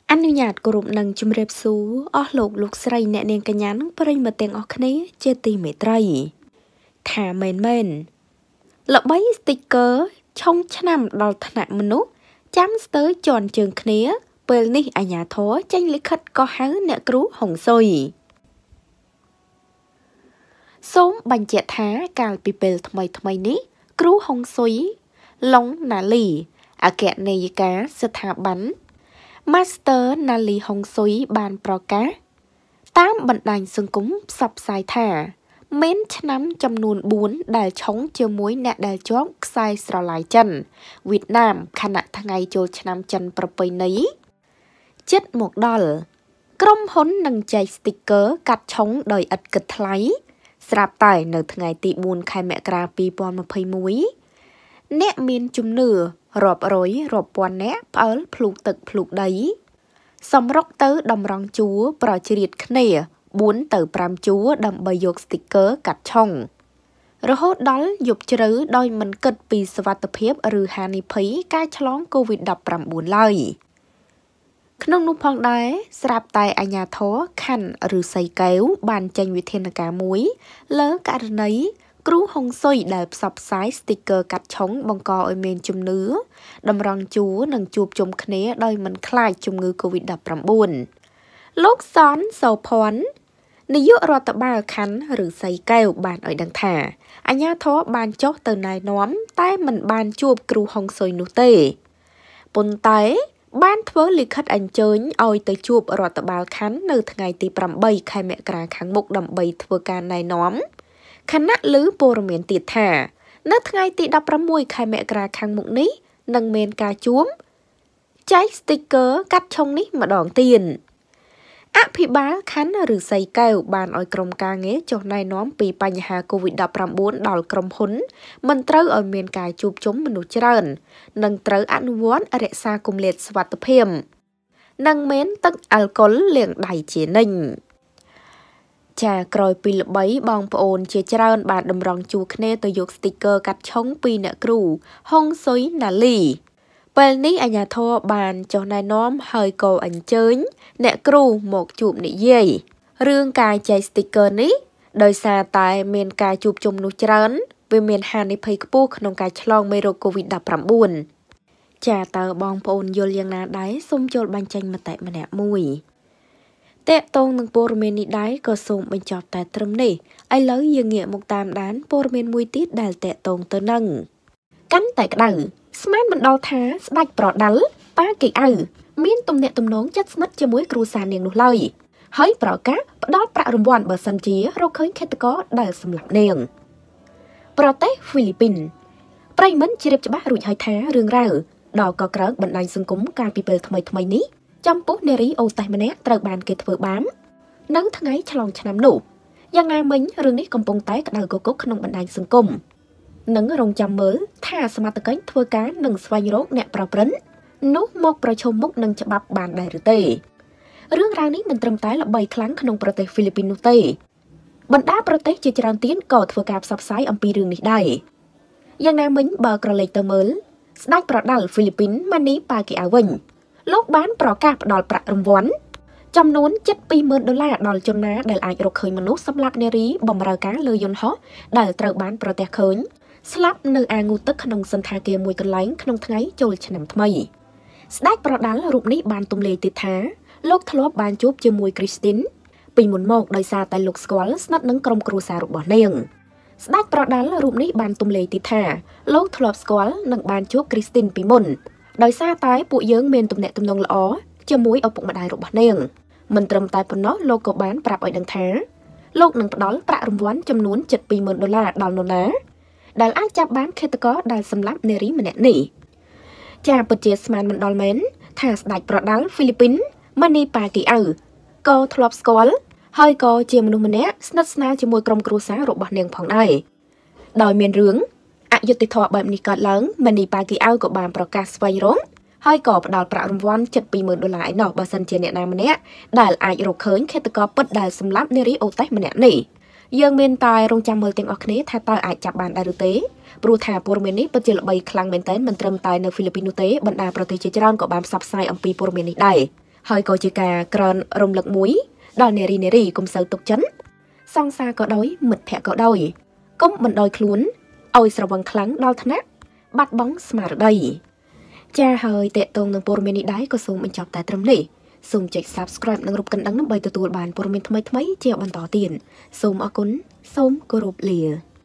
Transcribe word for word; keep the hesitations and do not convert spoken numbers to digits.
អនុញ្ញាតគោរពនឹងជំរាបសួរអស់លោកលោកស្រីអ្នកនាងកញ្ញានិងប្រិយមិត្តទាំងអស់គ្នាជាទីមេត្រីថាមែនមែនល្បី sticker ឆុងឆ្នាំដល់ថ្នាក់មនុស្សចាំស្ទើរជន់ជើងគ្នាពេលនេះអាជ្ញាធរចេញលិខិតកោះហៅអ្នកគ្រូហុងស៊ុយសូមបញ្ជាក់ថាកាលពីពេលថ្មីថ្មីនេះគ្រូហុងស៊ុយឡុងណាលីអគ្គនាយិកាស្ថាប័នMaster ណាលីហុងស៊ុយបានប្រកាសតាមបណ្ដាញសង្គមផ្សព្វផ្សាយថាមានឆ្នាំចំនួនបួនដែលឆុងជាមួយអ្នកដែលជាប់ខ្សែស្រឡាយចិនវៀតណាមខណៈថ្ងៃចូលឆ្នាំចិនប្រពៃណីជិតមកដល់ក្រុមហ៊ុននឹងចែក sticker កាត់ឆុងដោយឥតគិតថ្លៃស្រាប់តែនៅថ្ងៃទីបួនខែមករាពីរពាន់ម្ភៃមួយអ្នកមានជំនឿរាប់រយរាប់ពាន់នាក់ផ្អើលភ្លូកទឹកភ្លូកដីសម្រុកទៅតម្រង់ជួរប្រជ្រៀតគ្នាបួនទៅប្រាំជួរដើម្បីយក sticker កាត់ឆុងរហូតដល់យប់ជ្រៅដោយមិនគិតពីសុវត្ថិភាពឬហានិភ័យការឆ្លង កូវីដ ដប់ប្រាំបួន ឡើយក្នុងនោះផងដែរស្រាប់តែអាជ្ញាធរខណ្ឌឬសីកែវបានចេញវិធានការមួយលើករណីគ្រូហុងស៊ុយដែលផ្សព្វផ្សាយ sticker កាត់ឆុងបង្កឲ្យមានជំនឿតម្រង់ជួរនិងជួបជុំគ្នាដោយមិនខ្លាចជំងឺ កូវីដ ដប់ប្រាំបួន លោកសនសូផាន់នាយករដ្ឋបាលខណ្ឌឬសីកែវបានឲ្យដឹងថាអាជ្ញាធរបានចុះទៅណែនាំតែមិនបានជួបគ្រូហុងស៊ុយនោះទេប៉ុន្តែបានធ្វើលិខិតអញ្ជើញឲ្យទៅជួបរដ្ឋបាលខណ្ឌនៅថ្ងៃទីប្រាំបីខែមករាខាងមុខដើម្បីធ្វើការណែនាំខណៈឮព័ត៌មានទៀតថានៅថ្ងៃទីដប់ប្រាំមួយខែមករាខាងមុខនេះនឹងមានការជួបចែក sticker កាត់ឆុងនេះម្ដងទៀតអភិបាលខណ្ឌឬសីកែវបានឲ្យក្រុមការងារចុះណែនាំពីបញ្ហា កូវីដ ដប់ប្រាំបួន ដល់ក្រុមហ៊ុនមិនត្រូវឲ្យមានការជួបជុំមនុស្សច្រើននិងត្រូវអនុវត្តរក្សាគម្លាតសុវត្ថិភាពនិងមានទឹកអាល់កុលលាងដៃជានិញចាក្រោយពីល្បីបងប្អូនជាច្រើនបានតម្រង់ជួរគ្នាទៅយក sticker កាត់ឆុងពីអ្នកគ្រូហុងស៊ុយណាលីពេលនេះអាជ្ញាធរបានចុះណែនាំហើយក៏អញ្ជើញអ្នកគ្រូមកជួបនិយាយរឿងការចែក sticker នេះដោយសារតែមានការជួបជុំនោះច្រើនវាមានហានិភ័យខ្ពស់ក្នុងការឆ្លងមេរោគ កូវីដ ដប់ប្រាំបួន ចាតើបងប្អូនយល់យ៉ាងណាដែរសូមចូលបញ្ចេញមតិម្នាក់មួយតេតងនឹងព័ត៌មាននេះដែរក៏សូមបញ្ចប់តែត្រឹមនេះឥឡូវយើងងាកមកតាមដានព័ត៌មានមួយទៀតដែលតេតងទៅនឹងកាន់តែក្តៅស្មានមិនដល់ថាស្ដេចប្រដាល់ប៉ាកេអៅមានទំនាក់ទំនងជិតស្និទ្ធជាមួយគ្រូសានាងនោះឡើយហើយប្រកាសផ្ដល់ប្រាក់រង្វាន់បើសិនជារកឃើញឃាតករដែលសម្លាប់នាងប្រទេសហ្វីលីពីនប្រិយមិត្តជ្រាបច្បាស់រួចហើយថារឿងរ៉ាវដល់កក្រើកបណ្ដាញសង្គមកាលពីពេលថ្មីថ្មីនេះចំពោះនារីអូតេសម្នាក់ត្រូវបានគេធ្វើបាបនៅថ្ងៃឆ្លងឆ្នាំនោះយ៉ាងណាមិញរឿងនេះកំពុងតែក្តៅគគុកក្នុងបណ្ដាញសង្គមនឹងរងចាំមើលថាសមត្ថកិច្ចធ្វើការនឹងស្វែងរកអ្នកប្រព្រឹត្តនោះមកប្រឈមមុខនឹងច្បាប់បានដែរឬទេរឿងរ៉ាវនេះមិនត្រឹមតែល្បីខ្លាំងក្នុងប្រទេសហ្វីលីពីននោះទេបណ្ដាប្រទេសជាច្រើនទៀតក៏ធ្វើការផ្សព្វផ្សាយអំពីរឿងនេះដែរយ៉ាងណាមិញបើក្រឡេកទៅមើលស្ដេចប្រដាល់ហ្វីលីពីនម៉ានីប៉ាកេអៅវិញលោកបានប្រកាសផ្ដល់ប្រាក់រង្វាន់ចំនួនជិតពីរម៉ឺនដុល្លារដល់ជនណាដែលអាចរកឃើញមនុស្សសម្លាប់នារីបម្រើការលើយន្តហោះដែលត្រូវបានប្រទះឃើញស្លាប់នៅអាងូទឹកក្នុងសន្តាគារមួយកន្លែងក្នុងថ្ងៃចូលឆ្នាំថ្មីស្ដេចប្រដាល់រូបនេះបានទម្លាយទៀតថាលោកធ្លាប់បានជួបជាមួយគ្រីស្ទីនពីមុនមកដោយសារតែលោកស្គាល់ស្និទ្ធនឹងក្រុមគ្រួសាររបស់នាងស្ដេចប្រដាល់រូបនេះបានទម្លាយទៀតថាលោកធ្លាប់ស្គាល់និងបានជួបគ្រីស្ទីនពីមុនដោយសារតែពួកយើងមានទំនាក់ទំនងល្អជាមួយឪពុកម្ដាយរបស់នាងមិនត្រឹមតែប៉ុណ្ណោះលោកក៏បានប្រាប់ឲ្យដឹងថាលោកនឹងផ្ដល់ប្រាក់រង្វាន់ចំនួនជិតពីរម៉ឺនដុល្លារដល់នរណាដែលអាចចាប់បានឃាតករដែលសម្លាប់នារីម្នាក់នេះចាពិតជាស្មានមិនដល់មែនថាស្ដេចប្រដាល់ហ្វីលីពីនម៉ានីប៉ាកេអៅក៏ធ្លាប់ស្គាល់ហើយក៏ជាមនុស្សម្នាក់ស្និទ្ធស្នាលជាមួយក្រុមគ្រួសាររបស់នាងផងដែរដោយមានរឿងអយុត្តិធម៌បែបនេះកើតឡើងម៉ានីប៉ាកេអៅក៏បានប្រកាសស្វែងរកហើយក៏ផ្ដល់ប្រាក់រង្វាន់ជិតពីរម៉ឺនដុល្លារឯណោះបើសិនជាអ្នកណាម្នាក់ដែលអាចរកឃើញឃាតករពិតដែលសម្លាប់នារីអូតេសម្នាក់នេះយើងមានតែរងចាំមើលទាំងអស់គ្នាថាតើអាចចាប់បានដែរឬទេព្រោះថាព័ត៌មាននេះពិតជាល្បីខ្លាំងមែនទែនមិនត្រឹមតែនៅហ្វីលីពីននោះទេបណ្ដាប្រទេសជាច្រើនក៏បានផ្សព្វផ្សាយអំពីព័ត៌មាននេះដែរហើយក៏ជាការក្រើនរំលឹកមួយដល់នារីនារីកុំសូវទុកចិនសង្សារក៏ដោយមិត្តភ័ក្តិក៏ដោយកុំបណ្ដោយខ្លួនឲ្យស្រវឹងខ្លាំងដល់ថ្នាក់បាត់បង់ស្មារតីចាហើយតេតងនឹងព័ត៌មាននេះដែរក៏សូមបញ្ចប់តែត្រឹមនេះសូមចុច Subscribe និងរូបកណ្ដឹងដើម្បីទទួលបានព័ត៌មានថ្មីៗជាបន្តទៀតសូមអរគុណសូមគោរពលា